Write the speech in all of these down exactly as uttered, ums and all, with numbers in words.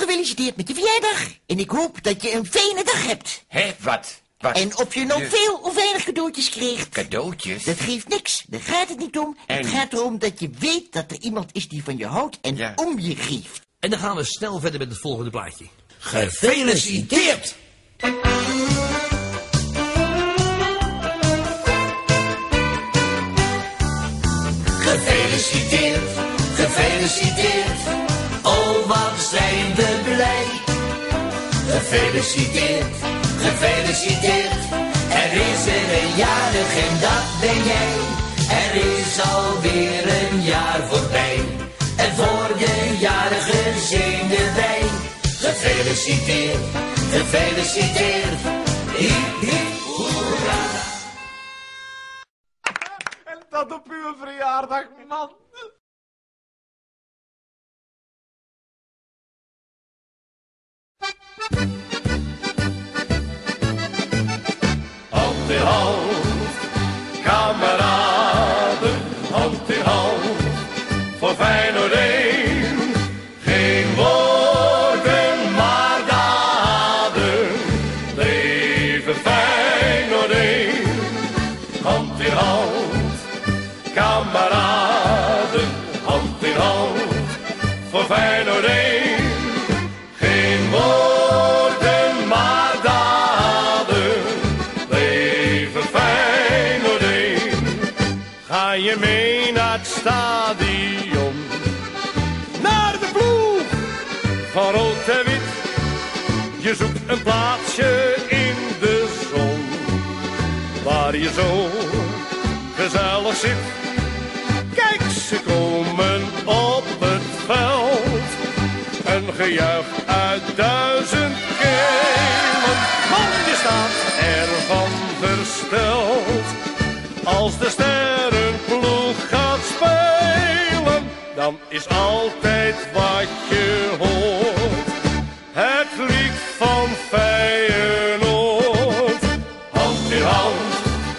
gefeliciteerd met je verjaardag. En ik hoop dat je een fijne dag hebt. Hé, wat? Wat? En of je nog Je- veel of weinig cadeautjes kreeg. Cadeautjes? Dat geeft niks. Daar gaat het niet om. En- Het gaat erom dat je weet dat er iemand is die van je houdt en Ja. om je geeft. En dan gaan we snel verder met het volgende plaatje. Gefeliciteerd! Gefeliciteerd, gefeliciteerd. Oh, wat zijn we blij. Gefeliciteerd, gefeliciteerd. Er is er een jarig en dat ben jij. Er is alweer een jaar voorbij. En voor de jarige zingen wij. Gefeliciteerd, gefeliciteerd. Hiep, hiep, hoera. En dat op uw verjaardag, man. Hand in hand, kameraden, hand in hand, voor Feyenoord één. Geen woorden, maar daden, leven Feyenoord één. Hand in hand, kameraden, hand in hand, voor Feyenoord één. Geen woorden, maar daden, leven Feyenoord één. Ga je mee naar het stadion, naar de ploeg van rood en wit. Je zoekt een plaatsje in de zon, waar je zo gezellig zit. Kijk, ze komen op het veld, een gejuich uit duizend kelen. Man, je staat ervan versteld, als de sterrenploeg gaat spelen. Dan is altijd wat je hoort, het lied van Feyenoord. Hand in hand,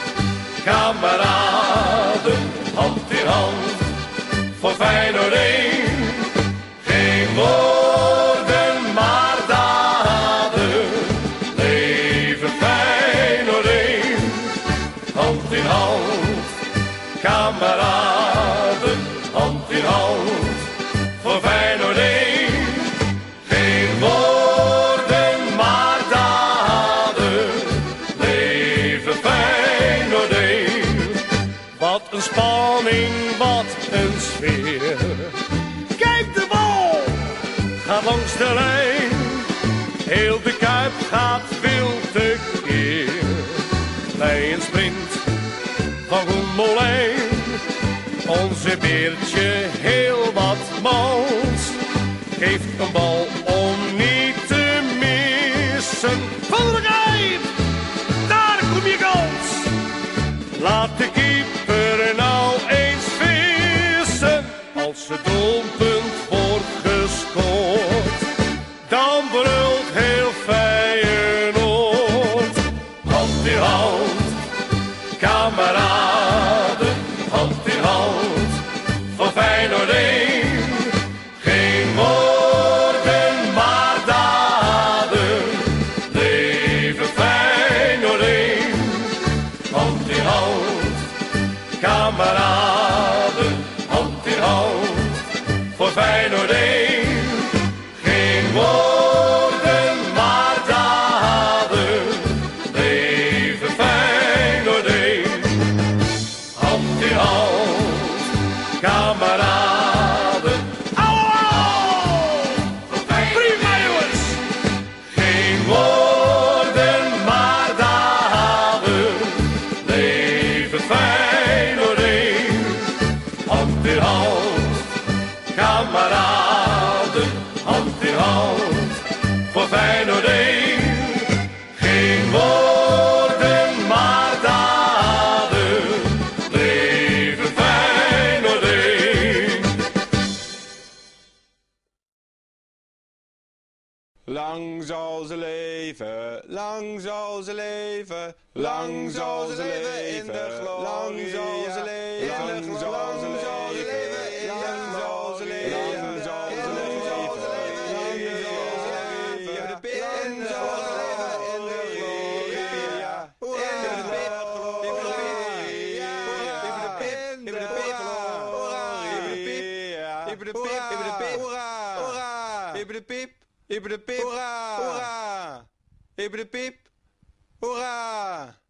kameraden, hand in hand, voor Feyenoord één. Geen woorden, maar daden, leven Feyenoord één. Hand in hand, kameraden, hand in hand, voor Feyenoord één. Geen woorden, maar daden, leven Feyenoord één. Wat een spanning, wat een sfeer. Kijk, de bal gaat langs de lijn. Heel de Kuip gaat wild tekeer. Bij een sprint van Groenmolijn. Onze Beertje heel wat mals. Geeft een bal om niet te missen. Van de Gijp, daar kom je kans. Laat de keeper nou eens vissen. Als het doelpunt wordt gescoord, dan brult heel Feyenoord. Hand in hand, kameraden, hand in hand, voor Feyenoord één. Geen woorden, maar daden, leven Feyenoord één. Hand in hand, kameraden, hand in hand, voor Feyenoord één. Geen woorden, maar daden, leven Feyenoord één. Hand in hand, kameraden. Au! Prima, jongens! Geen woorden, maar daden, leven Feyenoord één. Hand in hand, kameraden, hand in hand, voor Feyenoord één. Geen woorden, maar daden, leven Feyenoord één. Lang zal ze leven, lang zal ze leven, lang zal ze leven in de glorie. Lang zal ze leven, lang zal ze leven, lang zal ze leven, lang zal ze leven, lang zal ze leven. Iber de piep, iber de piep, hoera! Hoera! Iber de piep, iber de piep, hoera! Hoera! Iber de piep, hoera!